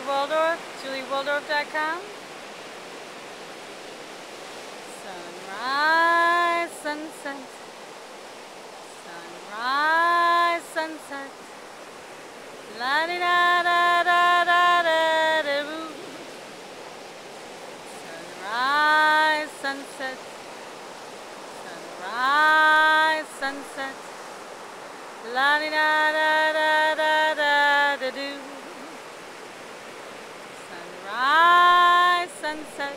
Waldorf, JulieWaldorf.com. Sunrise, sunset. Sunrise, sunset. La di da da da da da da boo. Sunrise, sunset. Sunrise, sunset. La di da da da da da da do. Sunrise, sunset.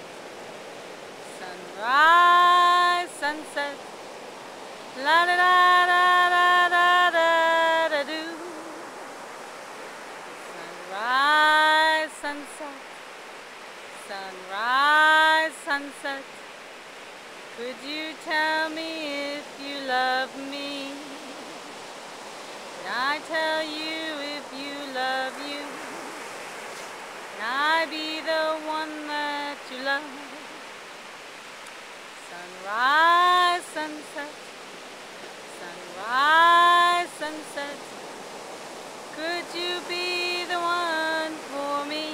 Sunrise, sunset. La da da da da da da da do. Sunrise, sunset. Sunrise, sunset. Could you tell me if you love me? Can I tell you if you love you? Can I be the one that you love? Sunrise, sunset. Sunrise, sunset. Could you be the one for me?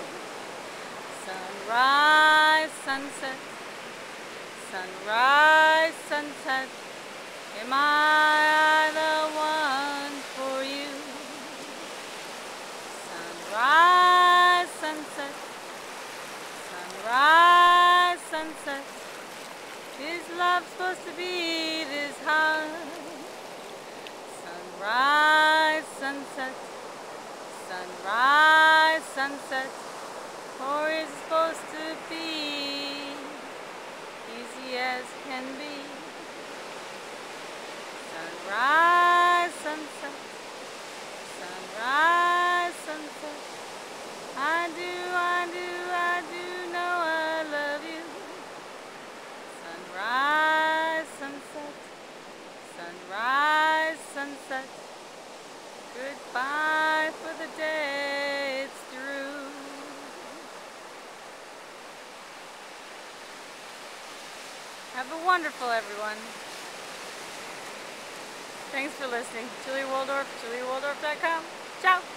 Sunrise, sunset. Sunrise, sunset. Am I the one for you? Sunrise, sunset. Sunrise, sunset. Is love supposed to be this hard? Sunrise, sunset. Sunrise, sunset. Or is it supposed to be easy as can be? Sunrise, sunset. Sunrise, sunset. I do know I love you. Sunrise, sunset. Sunrise, sunset. Goodbye for the day it's through. Have a wonderful, everyone. Thanks for listening. Julie Waldorf, JulieWaldorf.com. Ciao.